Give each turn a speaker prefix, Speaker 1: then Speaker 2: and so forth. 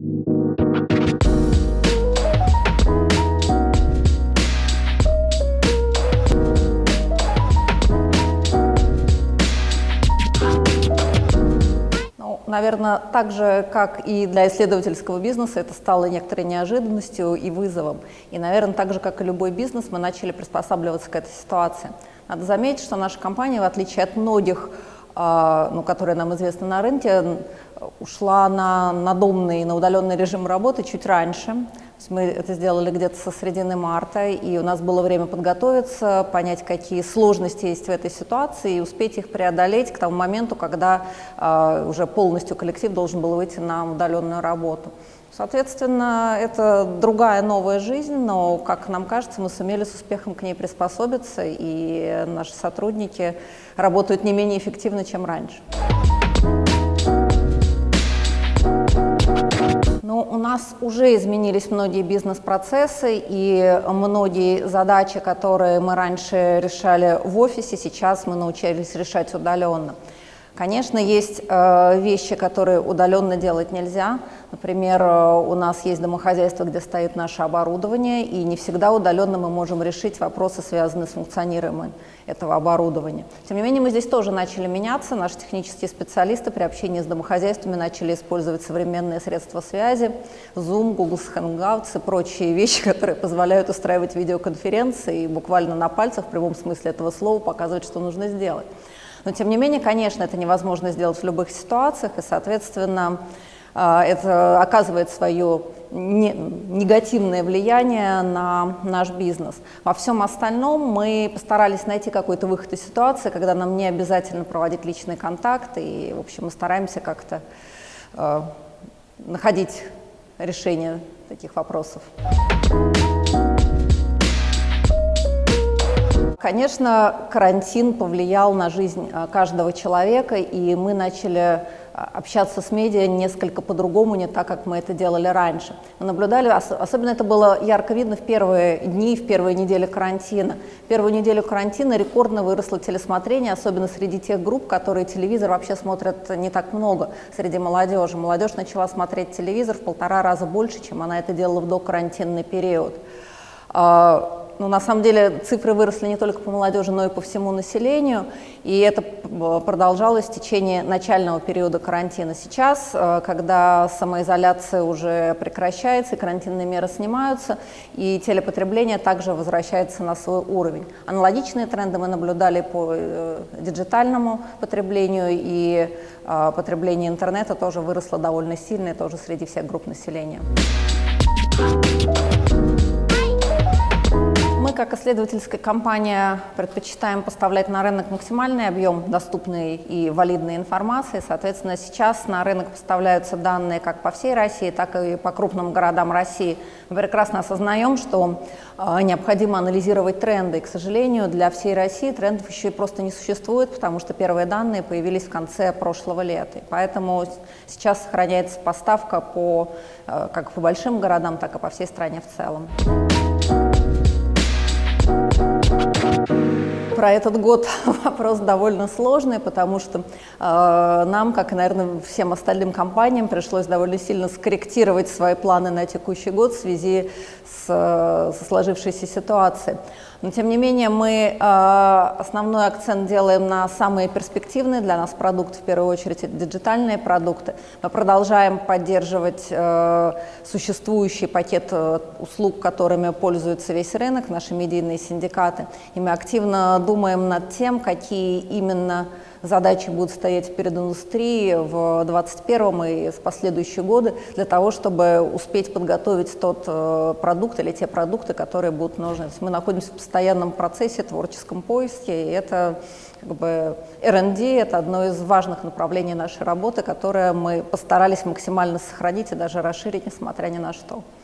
Speaker 1: Наверное, так же, как и для исследовательского бизнеса, это стало некоторой неожиданностью и вызовом. И, наверное, так же, как и любой бизнес, мы начали приспосабливаться к этой ситуации. Надо заметить, что наша компания, в отличие от многих, которые нам известны на рынке, ушла на надомный и на удаленный режим работы чуть раньше. Мы это сделали где-то со середины марта, и у нас было время подготовиться, понять, какие сложности есть в этой ситуации, и успеть их преодолеть к тому моменту, когда уже полностью коллектив должен был выйти на удаленную работу. Соответственно, это другая новая жизнь, но, как нам кажется, мы сумели с успехом к ней приспособиться, и наши сотрудники работают не менее эффективно, чем раньше. Но у нас уже изменились многие бизнес-процессы, и многие задачи, которые мы раньше решали в офисе, сейчас мы научились решать удаленно. Конечно, есть вещи, которые удаленно делать нельзя. Например, у нас есть домохозяйство, где стоит наше оборудование, и не всегда удаленно мы можем решить вопросы, связанные с функционированием этого оборудования. Тем не менее, мы здесь тоже начали меняться. Наши технические специалисты при общении с домохозяйствами начали использовать современные средства связи, Zoom, Google Hangouts и прочие вещи, которые позволяют устраивать видеоконференции и буквально на пальцах, в прямом смысле этого слова, показывать, что нужно сделать. Но, тем не менее, конечно, это невозможно сделать в любых ситуациях, и, соответственно, это оказывает свое негативное влияние на наш бизнес. Во всем остальном мы постарались найти какой-то выход из ситуации, когда нам не обязательно проводить личный контакт, и, в общем, мы стараемся как-то находить решение таких вопросов. Конечно, карантин повлиял на жизнь каждого человека, и мы начали общаться с медиа несколько по-другому, не так, как мы это делали раньше. Мы наблюдали, особенно это было ярко видно в первые дни, в первые недели карантина. В первую неделю карантина рекордно выросло телесмотрение, особенно среди тех групп, которые телевизор вообще смотрят не так много, среди молодежи. Молодежь начала смотреть телевизор в 1,5 раза больше, чем она это делала в докарантинный период. На самом деле цифры выросли не только по молодежи, но и по всему населению, и это продолжалось в течение начального периода карантина. Сейчас, когда самоизоляция уже прекращается и карантинные меры снимаются, и телепотребление также возвращается на свой уровень. Аналогичные тренды мы наблюдали по диджитальному потреблению, и потребление интернета тоже выросло довольно сильно, и тоже среди всех групп населения. Мы, как исследовательская компания, предпочитаем поставлять на рынок максимальный объем доступной и валидной информации. Соответственно, сейчас на рынок поставляются данные как по всей России, так и по крупным городам России. Мы прекрасно осознаем, что необходимо анализировать тренды. И, к сожалению, для всей России трендов еще и просто не существует, потому что первые данные появились в конце прошлого лета. И поэтому сейчас сохраняется поставка как по большим городам, так и по всей стране в целом. Про этот год вопрос довольно сложный, потому что нам, как и, наверное, всем остальным компаниям, пришлось довольно сильно скорректировать свои планы на текущий год в связи со сложившейся ситуацией. Но, тем не менее, мы основной акцент делаем на самые перспективные для нас продукты, в первую очередь это диджитальные продукты. Мы продолжаем поддерживать существующий пакет услуг, которыми пользуется весь рынок, наши медийные синдикаты. И мы активно думаем над тем, какие именно задачи будут стоять перед индустрией в 2021 и в последующие годы для того, чтобы успеть подготовить тот продукт или те продукты, которые будут нужны. То есть мы находимся в постоянном процессе, творческом поиске, и это R&D, это одно из важных направлений нашей работы, которое мы постарались максимально сохранить и даже расширить, несмотря ни на что.